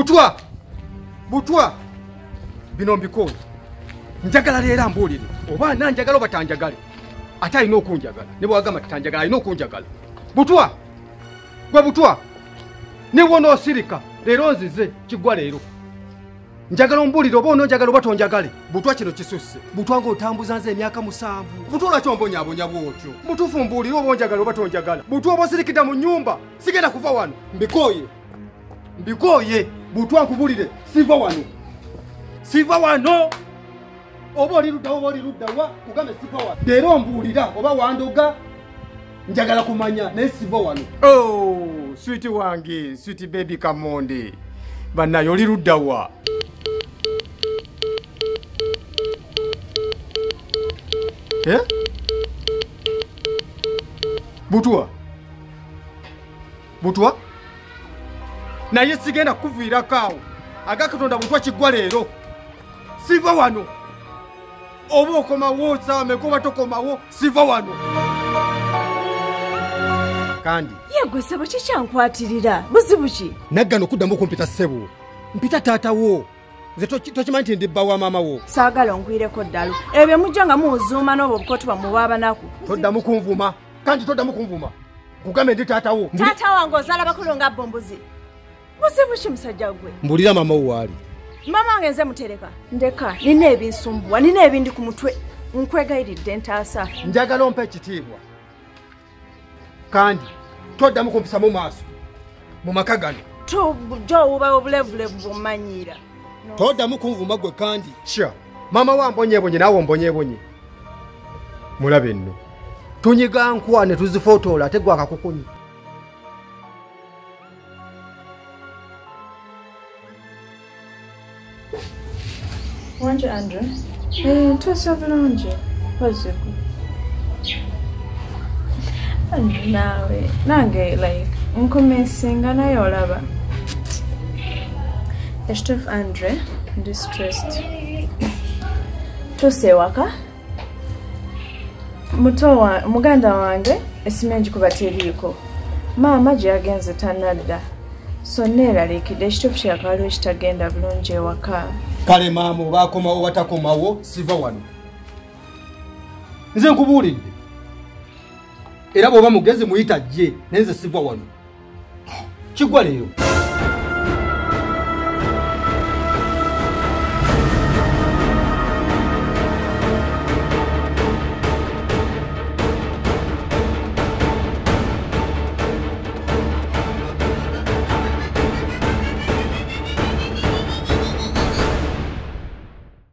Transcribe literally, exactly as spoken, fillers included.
Butwa! Butwa! Bino mbikoye. Njagala leero mbuulire. Oba nanjagala oba tanjagale. Ate alina okunjagala. Ne bwagamba tanjagala alina okunjagala. Butwa! Gwe Butwa! Ne wonoosirika leero nzize kigwa leero. Njagala ombulire oba ononjagala oba tonjagale. Butwa kino kisusse. Butwa ng'otambuza nze emyaka musanvu. Butwa lwaki ombonyaabonya bwotyo? Mutuufu mbuulire oba onjagala oba tonjagala. Butwa oba osirikidde mu nnyumba sigenda kuva wano. Mbikooye. Mbikooye. Butwa nkubulire siva wano. Siva wano. Oba oli ludda oba oli ludda wa kugambe siva wano. Leero mbuulira oba wandoga njagala kumanya naye siva wano. Oh, sweet wange, sweet baby Kamonde. Bannayo oli ludda wa. Eh? Butwa. Butwa? Naye sigenda kuviira kaawo. Agakatonda Butwa kiggwa leero. Siva wano. Oba okomawo saame kuba tokomawo siva wano. Kandi. Yegwe sebo kikyankwatirira. Buzibu ki? Naggana okuddamu okumpita ssebo. Mpita taatawo. Nze tokimanyi nti ndi bba wa maama wo. Saagala ongwireko ddalo. Ebyo mujja nga muzuuma n'obwo bukotuba mu baabanaku. Toddamu kunvuma. Kandi toddamu kunvuma. Kugambe ndi taatawo. Taata wange ozaala bakulu nga bombuzi. Buzibu ki musajja gwe? Mbulira maama wo waali. Mama wange nze mutereka. Ndeka nina ebinsumbuwa nina ebindi ku mutwe. Nkwegayiridde ntaasa. Njagala ompe ekitiibwa. Kandi toddamu kumpisa mu maaso. Mu maka gano. Tujja obuba obulevulevu bw'ommanyiira. Toddamu kunvuma gwe kandi. Kya. Maama wa mbonyeebonye naawe ombonyeebonye. Mulabe nno. Tunyiga nkwa ne tuzifotoola ate gwe akakukunyi. Wanje Andrew? Eh, tusa bulungi. Pozibu. Nawe, nange like nkomesinga naye olaba. Estef Andre, distressed. Tusewaka. Muto wa muganda wange esimenji kubateriiko. Maama gye yagenze tanadda. So neeraliikidde ekituufu kyakaliwo ekitagenda bulungi ewaka. Kale maama obaakomawo watakomawo siva wano. Nze nkubuulidde. Era bw'oba mugezi muyita jje naye nze siva wano. Kiggwa leero.